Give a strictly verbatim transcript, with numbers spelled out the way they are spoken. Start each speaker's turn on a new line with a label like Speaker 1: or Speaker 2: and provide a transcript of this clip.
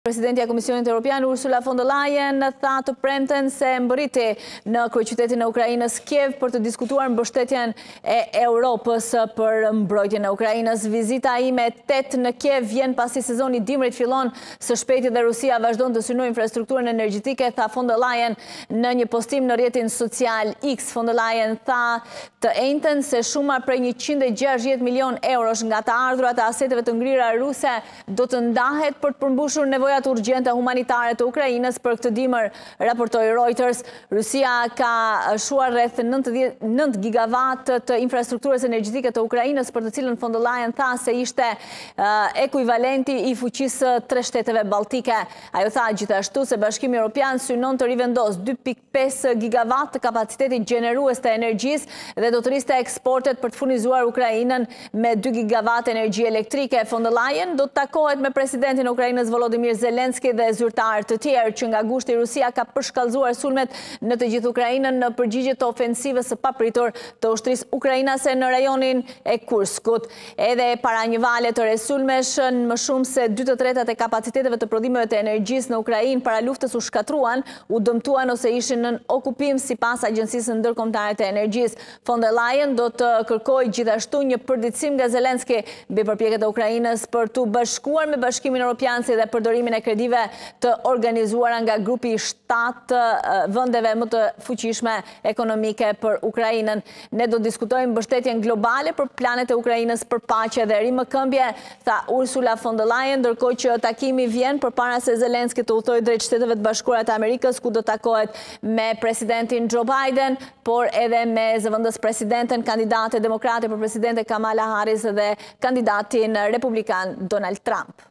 Speaker 1: Presidenti e Komisionit Europian Ursula von der Leyen tha të premten se mbërriti në kryeqytetin e Ukrainës Kiev për të diskutuar mbështetjen e Europës për mbrojtjen e Ukrainës. Vizita ime e tetë në Kiev vjen pasi sezoni dimrit fillon së shpejti dhe Rusia vazhdon të synojë infrastrukturën energjetike, tha von der Leyen në një postim në rrjetin social X. Von der Leyen tha të njëjtën se shuma prej njëqind e gjashtëdhjetë milion eurosh nga të ardhurat e aseteve të ngrira ruse do të ndahet për të përmbushur nevojat urgjente humanitare të Ukrainës. Për këtë dimër, raportoi Reuters, Rusia ka shuar rreth nëntëdhjetë gigawatt të infrastrukturës energjetike të Ukrainës, për të cilën von der Leyen tha se ishte uh, ekuivalenti i fuqisë tre shteteve balltike. Ajo tha gjithashtu se Bashkimi Evropian synon të rivendos dy pikë pesë gigawatt të kapacitetit gjenerues të energjisë dhe do të rriste eksportet për të furnizuar Ukrainën me dy gigawatt energji elektrike. Von der Leyen do të takohet me presidentin e Ukrainës Volodymyr Zelenski dhe zyrtarë të tjerë. Që nga gushti, Rusia ka përshkallëzuar sulmet në të gjithë Ukrainën në përgjigje të ofensivës së papritur të ushtrisë ukrainase në rajonin e Kurskut. Edhe para një vale të re sulmesh, më shumë se dy të tretat e kapaciteteve të prodhimeve të energjisë në Ukrainë para luftës u shkatruan, u dëmtuan ose ishin në okupim sipas Agjencisë Ndërkombëtare të Energjisë. Von der Leyen do të kërkojë gjithashtu një përditësim nga Zelenski mbi përpjekjet e Ukrainës për të bashkuar me Bashkimin Evropian si dhe përdorimin e kredive të organizuara nga grupi i shtatë vendeve më të fuqishme ekonomike për Ukrainën. Ne do të diskutojmë mbështetjen globale për planet e Ukrainës për paqe dhe rimëkëmbje, tha Ursula von der Leyen, ndërkohë që takimi vjen përpara se Zelenski të udhtojë drejt Shteteve të Bashkuara të Amerikës, ku do takohet me presidentin Joe Biden, por edhe me zëvendës presidenten, kandidate demokrate për presidente Kamala Harris dhe kandidatin republikan Donald Trump.